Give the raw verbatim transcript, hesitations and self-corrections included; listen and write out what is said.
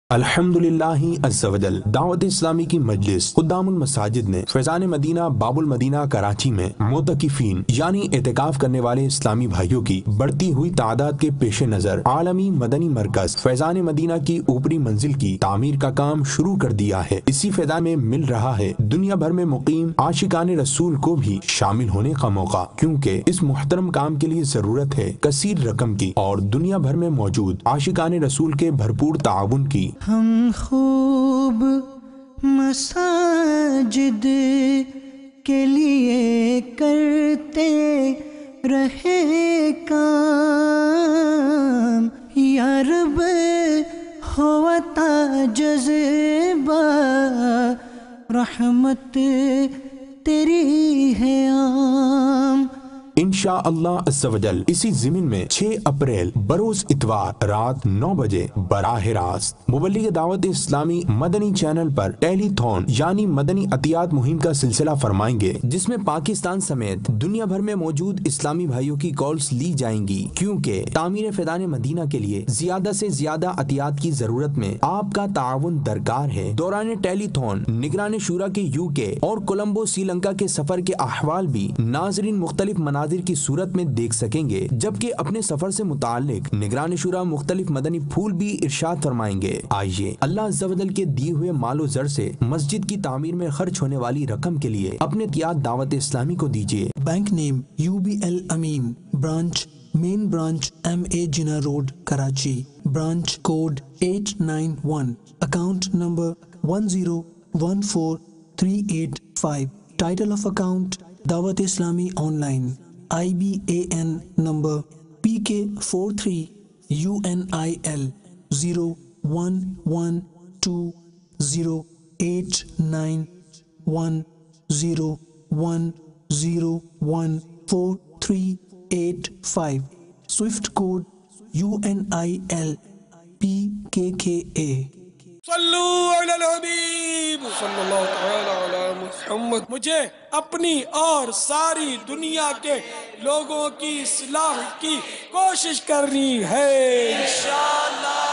الحمدللہ عز و جل دعوت اسلامی کی مجلس خدام المساجد نے فیضان مدینہ باب المدینہ کراچی میں معتکفین یعنی اعتکاف کرنے والے اسلامی بھائیوں کی بڑھتی ہوئی تعداد کے پیش نظر عالمی مدنی مرکز فیضان مدینہ کی اوپری منزل کی تعمیر کا کام شروع کر دیا ہے۔ اسی فیضان میں مل رہا ہے دنیا بھر میں مقیم عاشقان رسول کو بھی شامل ہونے کا موقع، کیونکہ اس محترم کام کے لیے ضرورت ہے کثیر رقم کی اور دنیا بھر میں موجود عاشقان رسول کے بھرپور تعاون کی۔ ہم خوب مساجد کے لیے کرتے رہے کام، یا رب ہوتا جذبہ رحمت تیری ہے عام۔ انشاءاللہ عز و جل اسی ضمن میں چھ اپریل بروز اتوار رات نو بجے براہ راست مبلغ دعوت اسلامی مدنی چینل پر ٹیلی تھون یعنی مدنی عطیات مہم کا سلسلہ فرمائیں گے، جس میں پاکستان سمیت دنیا بھر میں موجود اسلامی بھائیوں کی کالز لی جائیں گی، کیونکہ تعمیر فیضان مدینہ کے لیے زیادہ سے زیادہ عطیات کی ضرورت میں آپ کا تعاون درکار ہے۔ دوران ٹیلی تھون نگران شورا کے یو کے اور کولمبو سری لنکا کے سفر کے احوال بھی ناظرین مختلف مناظر کی صورت میں دیکھ سکیں گے، جبکہ اپنے سفر سے متعلق نگران شورا مختلف مدنی پھول بھی ارشاد فرمائیں گے۔ آئیے اللہ عز و جل کے دیے ہوئے مال و زر سے مسجد کی تعمیر میں خرچ ہونے والی رقم کے لیے اپنے عطیات دعوت اسلامی کو دیجیے۔ Bank name U B L Ameen, branch main branch M A Jinnah road Karachi, branch code eight nine one, account number one zero one four three eight five, title of account Dawat Islami online, I B A N number P K four three U N I L zero one one two zero eight nine one zero one zero one four three eight five, swift code you N I L P K K اے۔ صلو علی الحبیب صلی اللہ تعالی علی محمد۔ مجھے اپنی اور ساری دنیا کے لوگوں کی اصلاح کی کوشش کرنی ہے انشاءاللہ۔